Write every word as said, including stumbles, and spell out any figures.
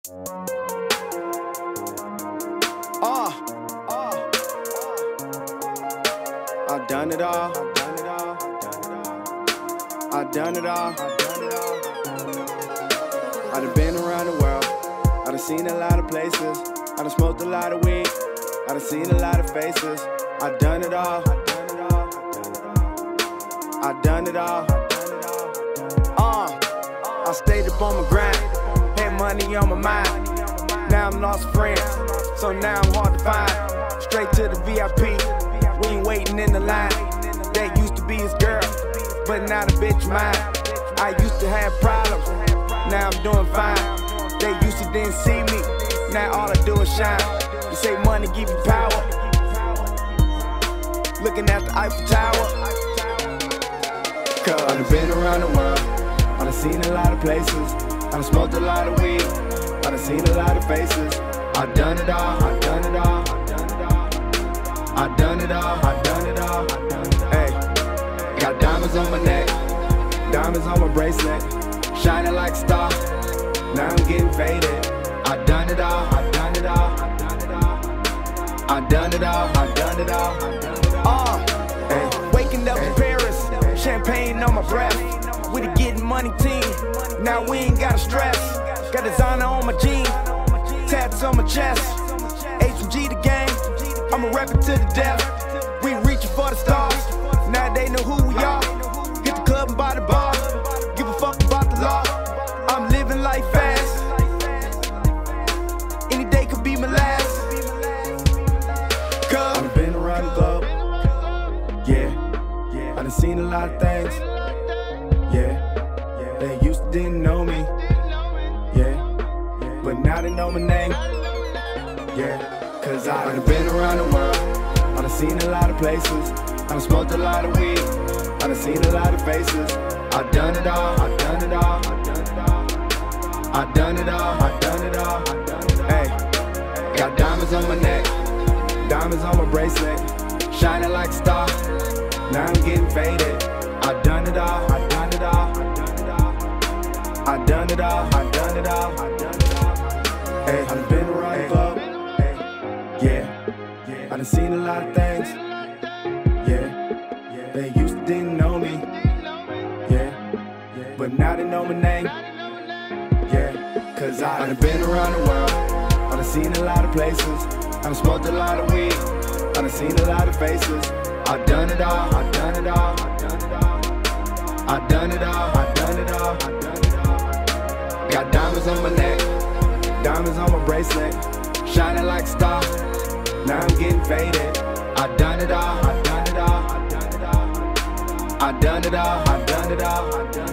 Uh, uh, I've done it all. I've done it all. I've done it all. I done been around the world. I done seen a lot of places. I done smoked a lot of weed. I done seen a lot of faces. I've done it all. I've done it all. Uh, I stayed up on my grind. Had money on my mind. Now I'm lost friends, so now I'm hard to find. Straight to the V I P, we ain't waiting in the line. That used to be his girl, but now the bitch mine. I used to have problems, now I'm doing fine. They used to didn't see me, now all I do is shine. You say money give you power, looking at the Eiffel Tower. Cause I done been around the world, I done seen a lot of places. I done smoked a lot of weed, I done seen a lot of faces. I've done it all, I've done it all, I've done it all, I've done it all. Hey, got diamonds on my neck, diamonds on my bracelet, shining like a star. Now I'm getting faded. I've done it all, I've done it all, I've done it all, I've done it all. Uh, hey, waking up in Paris, champagne on my breath. We the getting money team, now we ain't gotta stress. Got designer on my jeans, tats on my chest. H from G the game, I'ma rap it to the death. We reaching for the stars, now they know who we are. Hit the club and buy the bar, give a fuck about the law. I'm living life fast, any day could be my last. Cause I've been around the globe, yeah, I done seen a lot of things, yeah. They used to didn't know me, yeah, but now they know my name, yeah. Cause I done been around the world, I done seen a lot of places. I done smoked a lot of weed, I done seen a lot of faces. I've done it all, I've done it all, I've done it all, I've done it all. Hey, got diamonds on my neck, diamonds on my bracelet, shining like a star. Now I'm getting faded. I've done it all, I've done it all, I've done it all, I've done it all. Hey, I done been around the globe, yeah, I done seen a lot of things, yeah. They used to didn't know me, yeah, but now they know my name, yeah. Cause I done been around the world, I done seen a lot of places. I done smoked a lot of weed, I done seen a lot of faces. I've done it all, I've done it all, I've done it all, I've done it all. Got diamonds on my neck, diamonds on my bracelet, shining like a star. Now I'm getting faded. I've done it all, I've done it all, I've done it all, I've done it all, I've done it all.